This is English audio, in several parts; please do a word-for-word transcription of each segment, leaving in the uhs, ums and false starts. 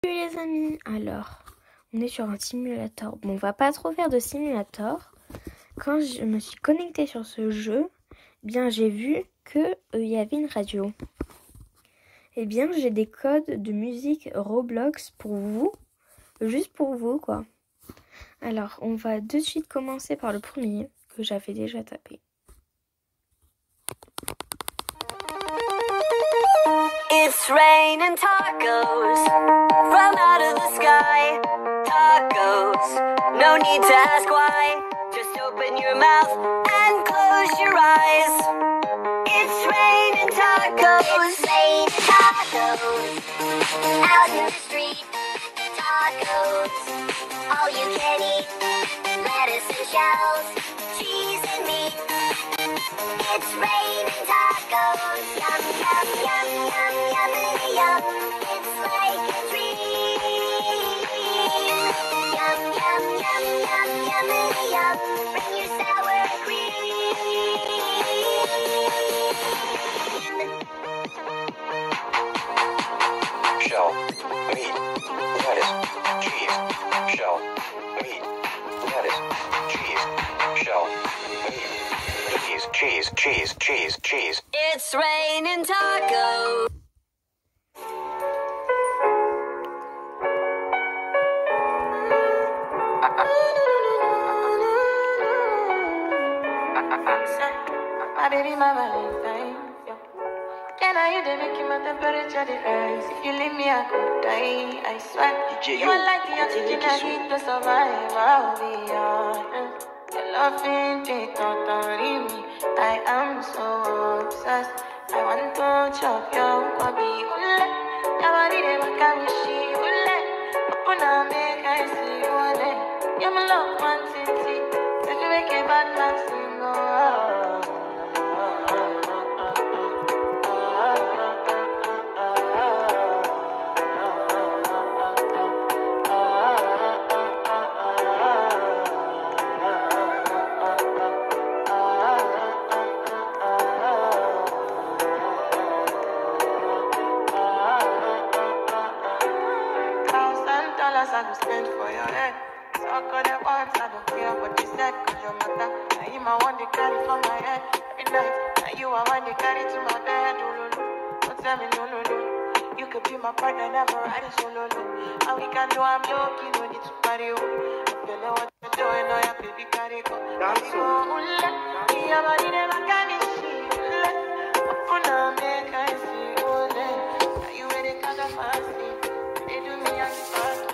Salut les amis, alors on est sur un simulator. Bon, on va pas trop faire de simulator. Quand je me suis connectée sur ce jeu, eh bien j'ai vu que euh, y avait une radio. Eh bien j'ai des codes de musique Roblox pour vous, juste pour vous quoi. Alors on va de suite commencer par le premier que j'avais déjà tapé. It's raining tacos from out of the sky. Tacos, no need to ask why. Just open your mouth and close your eyes. It's raining tacos. It's raining tacos out in the street. Tacos, all you can eat. Lettuce and shells, cheese and meat. It's raining tacos. Yum, yum, yum, yum, yum, yum. It's like a dream. Yum, yum, yum, yum, yum, yum. Bring your sour cream. Shell, meat, lettuce, cheese. Shell, meat, lettuce, cheese. Shell, meat, cheese, cheese, cheese, cheese, cheese. It's raining tacos. My baby, my Valentine. Yeah. Can I you they make you my temperature the rise? If you leave me, I could die. I swear. You are like the oxygen I need to survive. I'll be honest. Your loving it totally me. I am so obsessed. I want to chop your kwabi ule. Your body they make me she ule. Open up, make I see you ule. You're my love one city. If you make a bad man sing, oh. I go spend for your head. So I got the ones, I don't care what you said. Cause your matter, now you my one they carry for my head. Every night, now you are one they carry to my bed. Oh, no, no. Don't tell me no, no, no. You could be my partner, never riding solo, no. And we can do I'm lucky, no need to party, oh. I feel like what you're doing, oh, yeah, baby, carry go. That's so, oh, let me, your body never can be she, let. Open up, make I see, oh, let. Now you ready, kind of fancy. They do me as fuck.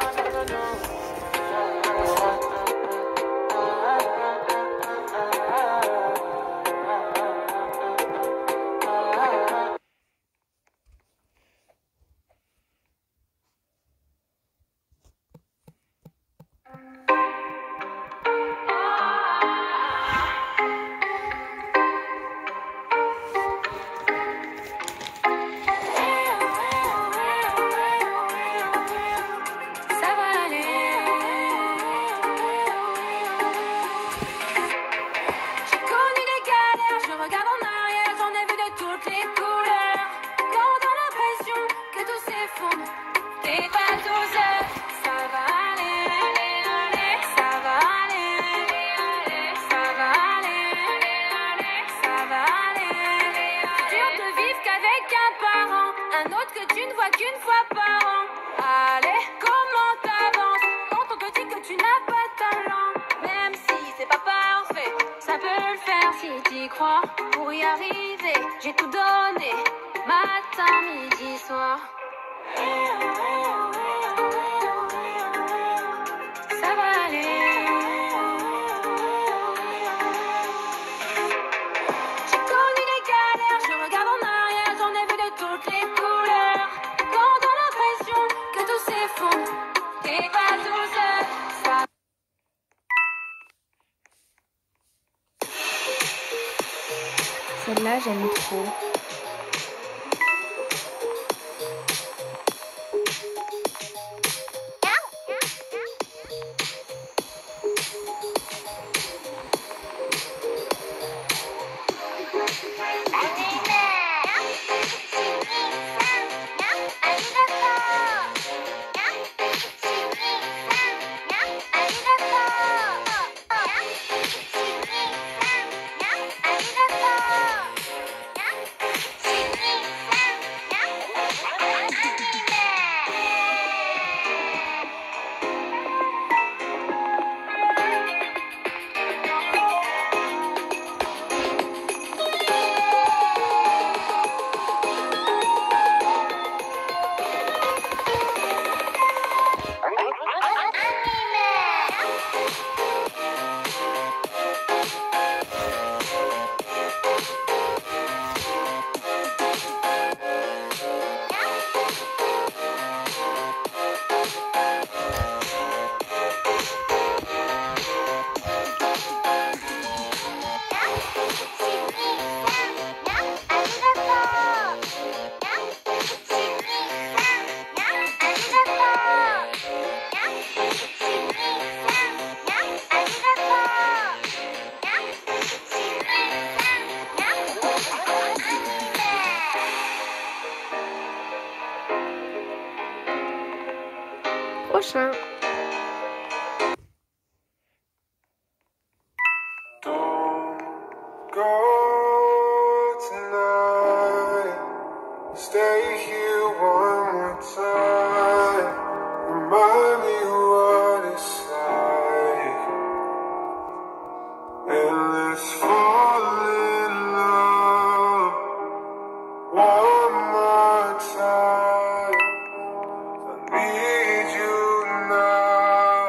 Qu'une fois par an. Allez, comment t'avances quand on te dit que tu n'as pas de talent? Même si c'est pas parfait, ça peut le faire si t'y crois. Pour y arriver, j'ai tout donné, matin, midi, soir. Ça va aller. J'ai connu des galères, je regarde en arrière, j'en ai vu de toutes les couleurs. Celle-là, j'aime trop. prochain. Go tonight, stay here one more time, remind me what it's like, and let's fall in love one more time. I need you now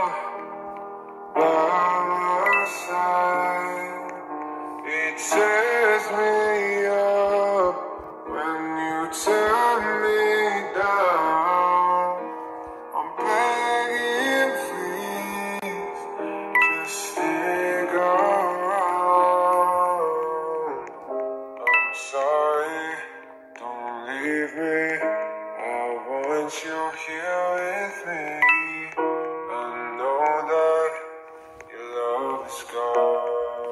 by my side. It tears me up when you turn me down. I'm begging, please, just stick around. I'm sorry, don't leave me. I want you here with me. I know that your love is gone.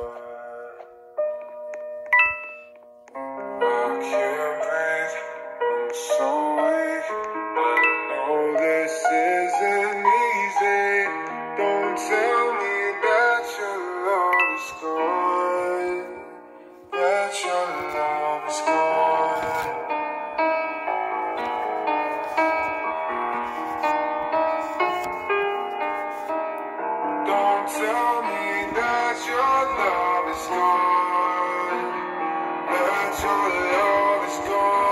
I can't breathe, I'm so weak. I know this isn't easy. Don't tell me that your love is gone, that your love is gone. Don't tell me that your love is gone, that your love is gone.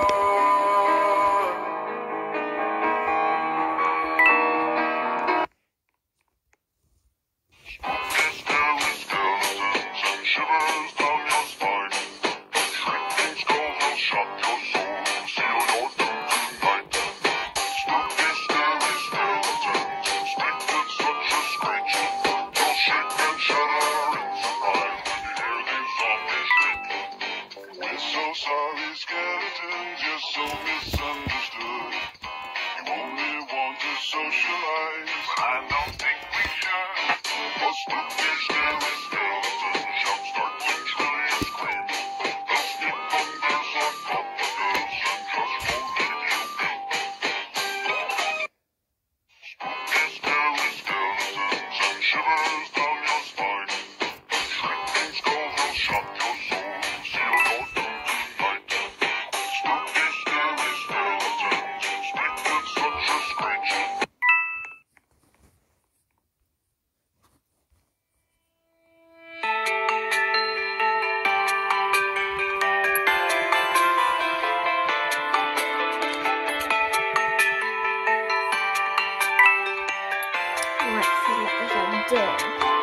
Ouais, celle-là, j'adore.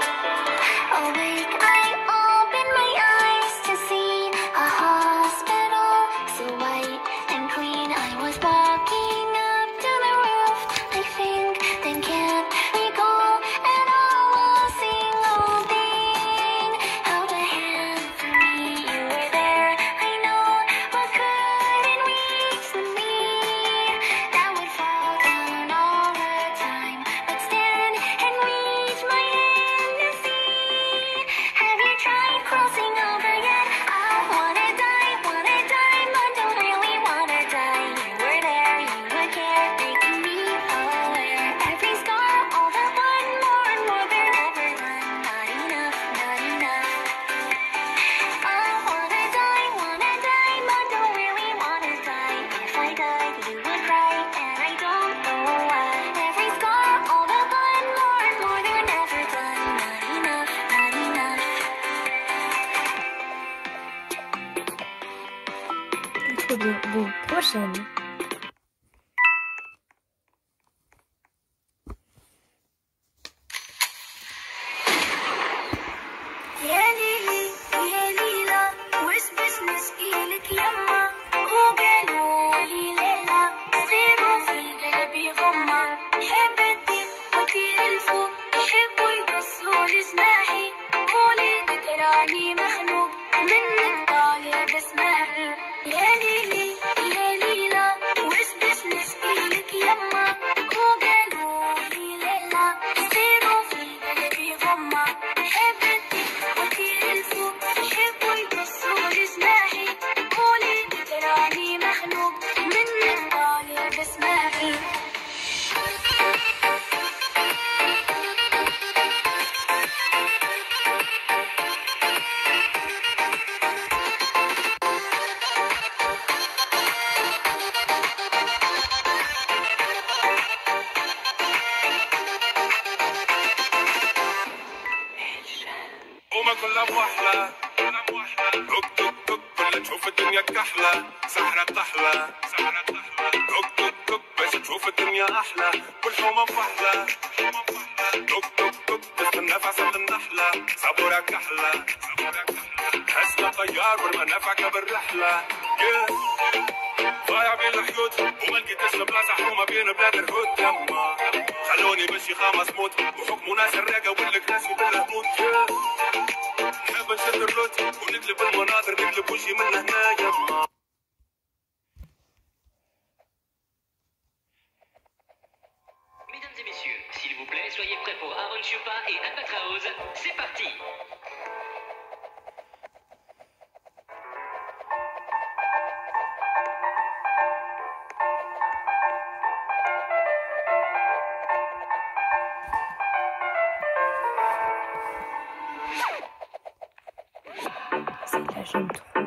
Awake, I open my eyes to see a hospital so white and clean. I was walking up to the roof, I think, then can't recall at all a single thing. Held a hand for me, you were there. I know what couldn't reach the me that would fall down all the time, but stand and reach my hand to see. Have you tried crossing over yet? I wanna die, wanna die, but don't really wanna die. You were there, you would care, making me aware. Every scar, all the one more and more than ever done. Not enough, not enough. I wanna die, wanna die, but don't really wanna die. If I died, you would cry, and I don't know why. Every scar, all the one more and more than ever done. Not enough, not enough. Trop bien. Bon, prochaine. يا ليلي يا ليلى وش باش نشكيلك يما وقالوا لي ليلى صغيرة في قلبي غمة حبتي وطير الفوق يحبوا يقصوا لجناحي وليدك راني مخنوق منك طالع بسمعي يا ليلي يا ليلى وش باش نشكيلك يما وقالوا لي ليلى صغيرة في قلبي غمة حبتي وطير الفوق يحبوا يقصوا لجناحي وليدك راني مخنوق منك طالع بسمعي أحلى توك توك توك ولا تشوف الدنيا كحلة سحرة طحلة توك توك توك باش تشوف الدنيا أحلى كل حومة فحلة توك توك توك تستنى في عسل النحلة صبورة كحلة حسنا طيار والمنافع بالرحلة ضايع بين الحيوط وما لقيتش بلاصة حومة بين بلاد الهود يما خلوني مشي خامس موت وحكموا ناس الراقة والكراس وبالهبوط نحب نشد الروت ونقلب المناظر نقلب وشي من هنا يما. Mesdames et messieurs, s'il vous plaît, soyez prêts pour Aaron Chupa et Albatraoz. C'est parti! Celle-là, j'aime trop.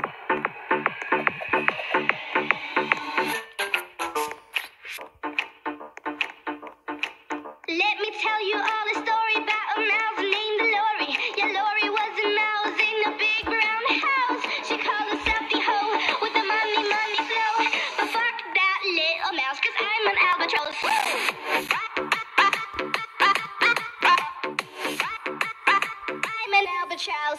Let me tell you all a story about a mouse named Lori. Yeah, Lori was a mouse in a big brown house. She called herself the hoe with the money, money flow. But fuck that little mouse, cause I'm an albatross. I'm an albatross.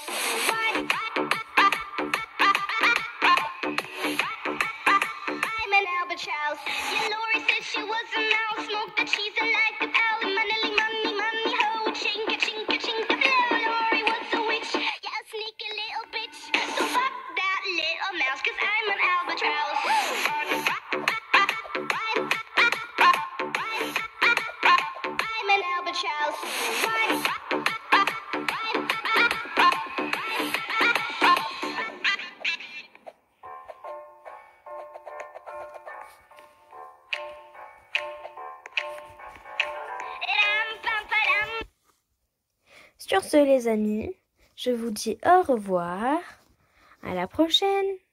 I'm an albatross. Yeah, Lori said she was a mouse, smoked the cheese and liked the pal. Money, money, money, ho, chinka, chinka, chinka, blow. Lori was a witch, yeah, a sneaky little bitch. So fuck that little mouse, cause I'm an albatross. I'm an albatross. Sur ce, les amis, je vous dis au revoir. À la prochaine.